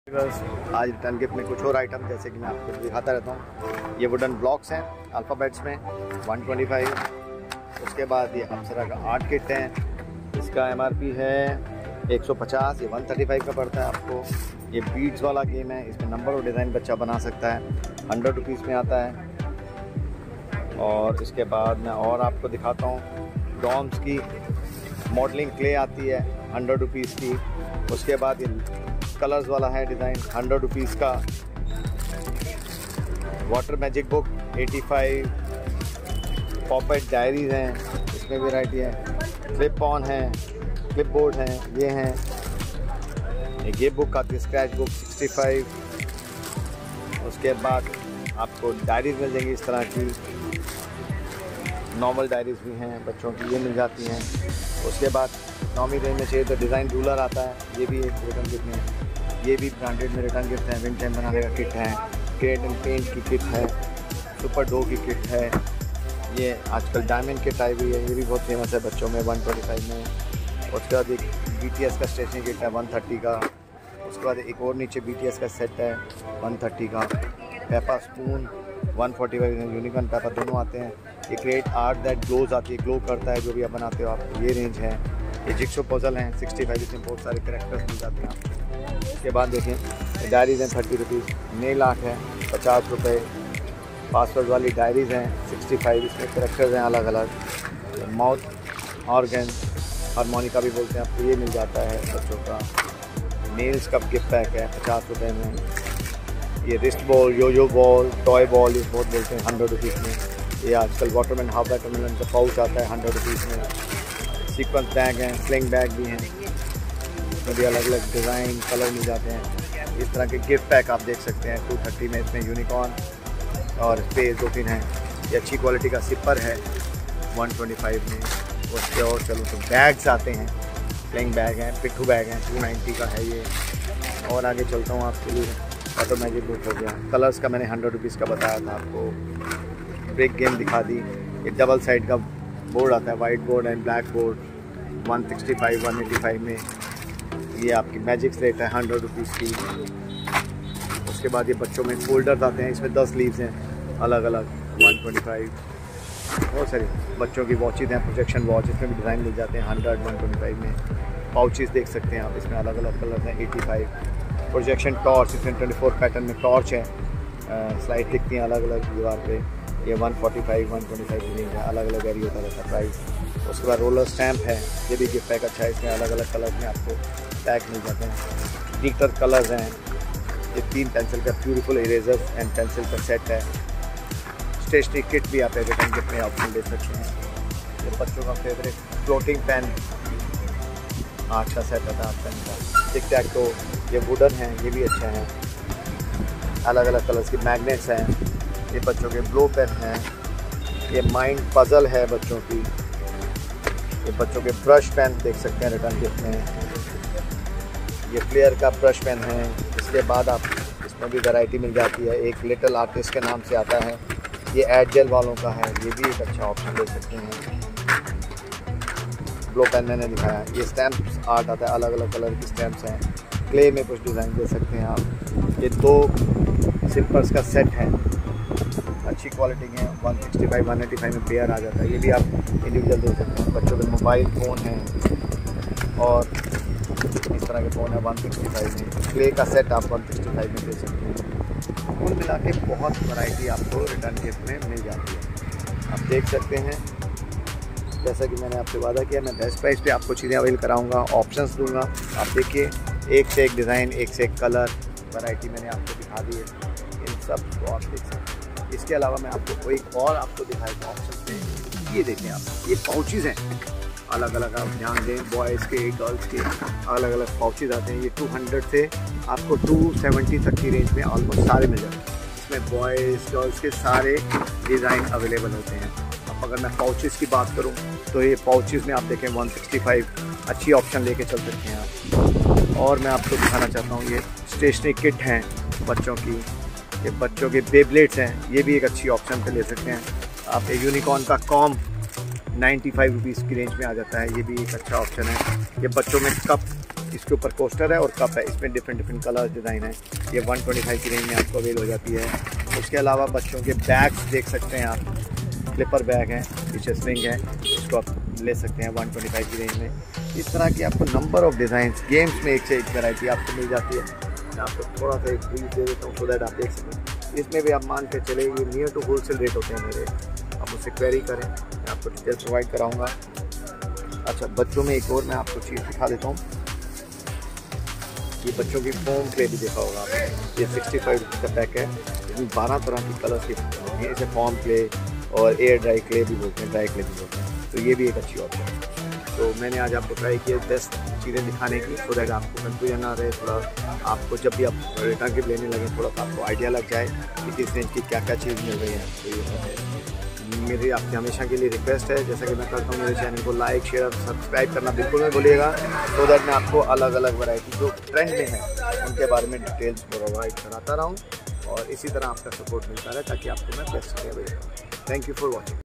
बस आज return gift में कुछ और आइटम जैसे कि मैं आपको दिखाता रहता हूँ। ये वुडन ब्लॉक्स हैं अल्फ़ाबेट्स में 125। उसके बाद ये अप्सरा का आर्ट किट है, इसका MRP है 150, ये 135 का पड़ता है आपको। ये बीड्स वाला गेम है, इसमें नंबर और डिज़ाइन बच्चा बना सकता है, 100 रुपीज़ में आता है। और इसके बाद मैं और आपको दिखाता हूँ, डॉम्स की मॉडलिंग क्ले आती है 100 रुपीज़ की। उसके बाद ये कलर्स वाला है डिज़ाइन 100 रुपीज़ का। Water magic book 85। Puppet diaries हैं, इसमें वैरायटी है। क्लिप ऑन है, क्लिप बोर्ड हैं, ये हैं। ये बुक आती है स्क्रैच बुक 65। उसके बाद आपको डायरीज़ मिल जाएंगी इस तरह की, नॉर्मल डायरीज़ भी हैं बच्चों की, ये मिल जाती हैं। उसके बाद नॉर्मल रेंज में चाहिए तो डिज़ाइन रूलर आता है, ये भी एक रिटर्न गिफ्ट में, ये भी ब्रांडेड में रिटर्न गिफ्ट है। विंड टाइम बनाने का किट है, क्रिएट एंड पेंट की किट है, सुपर डो की किट है। ये आजकल डायमंड किट आई हुई है, ये भी बहुत फेमस है बच्चों में 125 में। उसके बाद एक BTS का स्टेशनरी किट है 130 का। उसके बाद एक और नीचे BTS का सेट है 130 का। पेपा स्पून 145, यूनिकॉर्न पेपा दोनों आते हैं। ये क्रिएट आर्ट दैट ग्लोज आती है, ग्लो करता है जो भी आप बनाते हो आप, ये रेंज है। ये जिक्सो पजल हैं 65, इसमें बहुत सारे करैक्टर्स मिल जाते हैं आपको। उसके बाद देखें डायरीज़ हैं 30 रुपीज़। नेल आर्ट है 50 रुपये। पासवर्ड वाली डायरीज़ हैं 65, इसमें करैक्टर्स हैं अलग अलग। माउथ ऑर्गन हारमोनिका भी बोलते हैं आपको, ये मिल जाता है बच्चों का। नेल्स का गिफ्ट पैक है 50 रुपये में। ये wrist ball, yoyo ball, toy ball, ये बहुत बोलते हैं 100 रुपीज़ में। ये आजकल वाटरमेलन हाफ वाटरमेलन का पाउच आता है 100 रुपीज़ में। सीक्वेंस बैग हैं, स्लिंग बैग भी हैं, इसमें भी अलग अलग डिज़ाइन कलर मिल जाते हैं। इस तरह के गिफ्ट पैक आप देख सकते हैं 230 में। इसमें यूनिकॉर्न और स्पेस 2-3 हैं। ये अच्छी क्वालिटी का सिपर है 125 में। उसके और चलो तो बैग्स आते हैं, स्लिंग बैग हैं, पिट्ठू बैग हैं 290 का है ये। और आगे चलता हूँ आपके लिए, वाटर मैजिक बुक हो गया। कलर्स का मैंने 100 रुपीज़ का बताया था आपको। ब्रेक गेम दिखा दी। एक डबल साइड का बोर्ड आता है, white board and black board 165 185 में। ये आपकी मैजिक स्लेट है 100 रुपीज़ की। उसके बाद ये बच्चों में फोल्डर्स आते हैं, इसमें 10 लीव्स हैं अलग अलग 125। बहुत सारी बच्चों की वॉचेज़ हैं, प्रोजेक्शन वॉच, इसमें भी डिज़ाइन मिल जाते हैं 100 125 में। पाउचेस देख सकते हैं आप, इसमें अलग अलग कलर हैं 85। प्रोजेक्शन टॉर्च, इसमें 24 पैटर्न में टॉर्च है, स्लाइड दिखती हैं अलग अलग दीवार पे। ये 145 125 की रेंज है, अलग अलग वेरी होता रहता है प्राइस। उसके बाद रोलर स्टैम्प है, ये भी गिफ्ट पैक अच्छा है, इसमें अलग अलग कलर में आपको पैक मिल जाते हैं। ग्लिटर कलर्स हैं। ये 3 पेंसिल का ब्यूटीफुल इरेजर एंड पेंसिल का सेट है। स्टेशनरी किट भी आप रिटर्न गिफ्ट में ऑप्शन ले सकते हैं। ये बच्चों का फेवरेट फ्लोटिंग पेन 8 का सेट आता है पेन का। टिक टैक तो ये वुडन है, ये भी अच्छा है। अलग अलग कलर्स की मैग्नेट्स हैं। ये बच्चों के ब्लो पेन हैं। ये माइंड पजल है बच्चों की। ये बच्चों के ब्रश पेन देख सकते हैं रिटर्न गिफ्ट में। ये फ्लेयर का ब्रश पेन है। इसके बाद आप इसमें भी वैरायटी मिल जाती है, एक लिटिल आर्टिस्ट के नाम से आता है। ये एड जेल वालों का है, ये भी एक अच्छा ऑप्शन ले सकते हैं। ब्लो पेन मैंने दिखाया। ये स्टैम्प आर्ट आता है, अलग अलग कलर की स्टैम्प्स हैं। क्ले में कुछ डिज़ाइन दे सकते हैं आप। ये 2 सिपर्स का सेट है, अच्छी क्वालिटी के हैं, 165 185 में पेयर आ जाता है। ये भी आप इंडिविजुअल दे सकते हैं। बच्चों के मोबाइल फ़ोन हैं और इस तरह के फ़ोन है 165 में। क्ले का सेट आप 165 में दे सकते हैं। कुल मिला के बहुत वैरायटी आपको रिटर्न गिफ्ट में मिल जाती है। आप देख सकते हैं, जैसा कि मैंने आपसे वादा किया, मैं बेस्ट प्राइस पे आपको चीज़ें अवेल कराऊंगा, ऑप्शंस दूंगा। आप देखिए, एक से एक डिज़ाइन, एक से एक कलर, वैरायटी मैंने आपको दिखा दी है। इन सब को आप देख सकते हैं। इसके अलावा मैं आपको एक और आपको दिखाएगा ऑप्शन पे। ये देखें आप, ये पाउचेज़ हैं अलग अलग, आप ध्यान दें, बॉयज़ के गर्ल्स के अलग अलग पाउचेज़ आते हैं। ये 200 से आपको 270 तक की रेंज में ऑलमोस्ट सारे मिल जाते हैं। इसमें बॉयज़ गर्ल्स के सारे डिज़ाइन अवेलेबल होते हैं। अब अगर मैं पाउचेज़ की बात करूं तो ये पाउचेज़ में आप देखें 165 अच्छी ऑप्शन लेके चल सकते हैं आप। और मैं आपको दिखाना चाहता हूँ, ये स्टेशनरी किट हैं बच्चों की। ये बच्चों के बेब्लेड्स हैं, ये भी एक अच्छी ऑप्शन पे ले सकते हैं आप। एक यूनिकॉर्न का कॉम 95 रुपीज़ की रेंज में आ जाता है, ये भी एक अच्छा ऑप्शन है। ये बच्चों में कप इसके ऊपर कोस्टर है और कप है, इसमें डिफरेंट कलर डिज़ाइन है। ये 125 की रेंज में आपको अवेल हो जाती है। उसके अलावा बच्चों के बैग्स देख सकते हैं आप, स्लीपर बैग है, पीछे स्विंग है, इसको आप ले सकते हैं 125 की रेंज में। इस तरह की आपको नंबर ऑफ डिज़ाइन गेम्स में एक से एक वैरायटी आपको मिल जाती है। मैं आपको थोड़ा सा एक ब्रीफ दे देता हूँ सो दैट आप देख सकें। इसमें भी आप मान के चले, ये नियर टू होलसेल रेट होते हैं मेरे, आप मुझसे क्वेरी करें, मैं आपको डिटेल प्रोवाइड कराऊँगा। अच्छा, बच्चों में एक और मैं आपको चीज़ दिखा देता हूँ। ये बच्चों की फोम क्ले भी देखा होगा आपने, ये 65 का पैक है। इसमें 12 तरह की कलर्स की होती हैं, इसे फॉर्म क्ले और एयर ड्राई क्ले भी बोलते हैं, ड्राई क्ले भी बोलते हैं। तो ये भी एक अच्छी ऑप्शन है। तो मैंने आज आपको ट्राई किया बेस्ट चीज़ें दिखाने की, सो दैट आपको कंफ्यूजन ना रहे, थोड़ा आपको जब भी आप रिटर्न गिफ्ट लेने लगे थोड़ा सा आपको आइडिया लग जाए कि किस रेंज की क्या क्या चीज़ मिल रही है। तो ये मेरी आपसे हमेशा के लिए रिक्वेस्ट है, जैसा कि मैं करता हूँ, मेरे चैनल को लाइक शेयर और सब्सक्राइब करना बिल्कुल नहीं भूलिएगा, सो दैट मैं आपको अलग अलग वैरायटी जो ट्रेंड में है उनके बारे में डिटेल्स प्रोवाइड कराता रहूँ और इसी तरह आपका सपोर्ट मिलता रहे ताकि आपको मैं बेस्ट सकें। Thank you for watching.